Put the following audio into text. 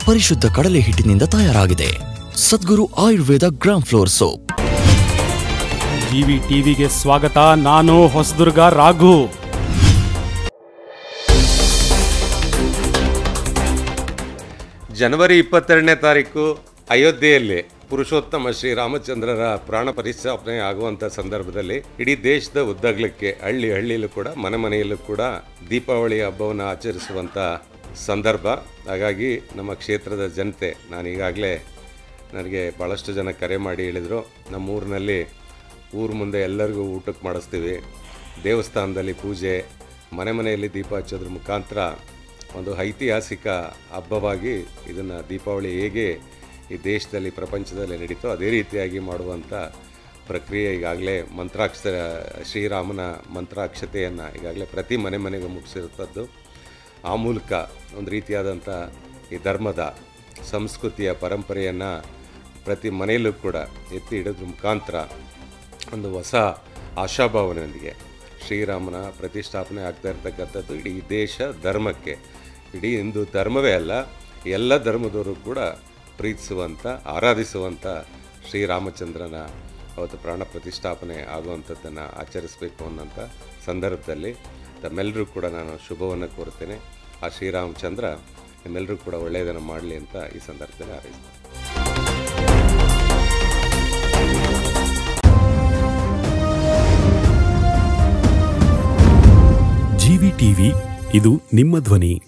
ಪರಿಶುದ್ಧ ಕಡಲೆ ಹಿಟ್ಟಿನಿಂದ ತಯಾರಾಗಿದೆ. Sadguru Ayurveda gram flour soap. GV ಟಿವಿಗೆ ಸ್ವಾಗತ. ನಾನು ಹೊಸದುರ್ಗ ರಾಘು. ಜನವರಿ 22ನೇ ತಾರೀಕು ಅಯೋಧ್ಯೆಯಲ್ಲಿ ಪುರುಷೋತ್ತಮ ಶ್ರೀರಾಮಚಂದ್ರರ ಪ್ರಾಣ ಪ್ರತಿಷ್ಠಾಪನೆ ಆಗುವಂಥ ಸಂದರ್ಭದಲ್ಲಿ ಇಡೀ ದೇಶದ ಉದ್ದಗಲಕ್ಕೆ ಹಳ್ಳಿಯಲ್ಲೂ ಕೂಡ ಮನೆಯಲ್ಲೂ ಕೂಡ ದೀಪಾವಳಿ ಹಬ್ಬವನ್ನು ಆಚರಿಸುವಂಥ ಸಂದರ್ಭ. ಹಾಗಾಗಿ ನಮ್ಮ ಕ್ಷೇತ್ರದ ಜನತೆ, ನಾನೀಗಾಗಲೇ ನನಗೆ ಭಾಳಷ್ಟು ಜನ ಕರೆ ಮಾಡಿ ಹೇಳಿದರು, ನಮ್ಮೂರಿನಲ್ಲಿ ಊರು ಮುಂದೆ ಎಲ್ಲರಿಗೂ ಊಟಕ್ಕೆ ಮಾಡಿಸ್ತೀವಿ, ದೇವಸ್ಥಾನದಲ್ಲಿ ಪೂಜೆ, ಮನೆಯಲ್ಲಿ ದೀಪ ಹಚ್ಚೋದ್ರ ಮುಖಾಂತರ ಒಂದು ಐತಿಹಾಸಿಕ ಹಬ್ಬವಾಗಿ ಇದನ್ನು ದೀಪಾವಳಿ ಹೇಗೆ ಈ ದೇಶದಲ್ಲಿ ಪ್ರಪಂಚದಲ್ಲಿ ನಡೀತೋ ಅದೇ ರೀತಿಯಾಗಿ ಮಾಡುವಂಥ ಪ್ರಕ್ರಿಯೆ ಈಗಾಗಲೇ ಶ್ರೀರಾಮನ ಮಂತ್ರಾಕ್ಷತೆಯನ್ನು ಈಗಾಗಲೇ ಪ್ರತಿ ಮನೆಗೂ ಮುಟ್ಟಿಸಿರುವಂಥದ್ದು. ಆ ಮೂಲಕ ಒಂದು ರೀತಿಯಾದಂಥ ಈ ಧರ್ಮದ ಸಂಸ್ಕೃತಿಯ ಪರಂಪರೆಯನ್ನು ಪ್ರತಿ ಮನೆಯಲ್ಲೂ ಕೂಡ ಎತ್ತಿ ಹಿಡಿದ್ರ ಮುಖಾಂತರ ಒಂದು ಹೊಸ ಆಶಾಭಾವನೆಯೊಂದಿಗೆ ಶ್ರೀರಾಮನ ಪ್ರತಿಷ್ಠಾಪನೆ ಆಗ್ತಾ ಇರ್ತಕ್ಕಂಥದ್ದು ಇಡೀ ದೇಶ ಧರ್ಮಕ್ಕೆ, ಇಡೀ ಹಿಂದೂ ಧರ್ಮವೇ ಅಲ್ಲ, ಎಲ್ಲ ಧರ್ಮದವರು ಕೂಡ ಪ್ರೀತಿಸುವಂಥ ಆರಾಧಿಸುವಂಥ ಶ್ರೀರಾಮಚಂದ್ರನ ಅವತ್ತು ಪ್ರಾಣ ಪ್ರತಿಷ್ಠಾಪನೆ ಆಗುವಂಥದ್ದನ್ನು ಆಚರಿಸಬೇಕು ಅನ್ನೋಂಥ ಸಂದರ್ಭದಲ್ಲಿ ತಮ್ಮೆಲ್ಲರೂ ಕೂಡ ನಾನು ಶುಭವನ್ನು ಕೋರ್ತೇನೆ. ಆ ಶ್ರೀರಾಮಚಂದ್ರ ನಿಮ್ಮೆಲ್ಲರೂ ಕೂಡ ಒಳ್ಳೆಯದನ್ನು ಮಾಡಲಿ ಅಂತ ಈ ಸಂದರ್ಭದಲ್ಲಿ ಹಾರೈಸ್ತೇನೆ. ಜಿವಿ ಟಿವಿ, ಇದು ನಿಮ್ಮ ಧ್ವನಿ.